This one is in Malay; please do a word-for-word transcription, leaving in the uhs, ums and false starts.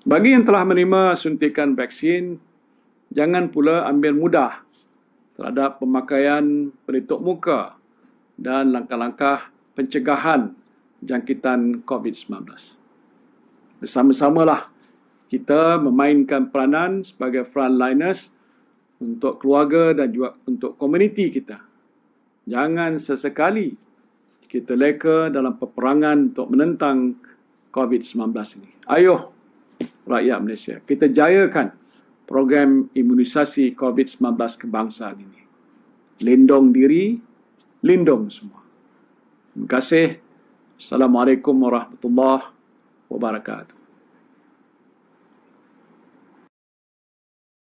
Bagi yang telah menerima suntikan vaksin, jangan pula ambil mudah terhadap pemakaian pelitup muka dan langkah-langkah pencegahan jangkitan covid sembilan belas. Bersama-samalah kita memainkan peranan sebagai frontliners untuk keluarga dan juga untuk komuniti kita. Jangan sesekali kita leka dalam peperangan untuk menentang covid sembilan belas ini. Ayuh rakyat Malaysia, kita jayakan program imunisasi covid sembilan belas kebangsaan ini. Lindung diri, lindung semua. Terima kasih. Assalamualaikum warahmatullahi wabarakatuh.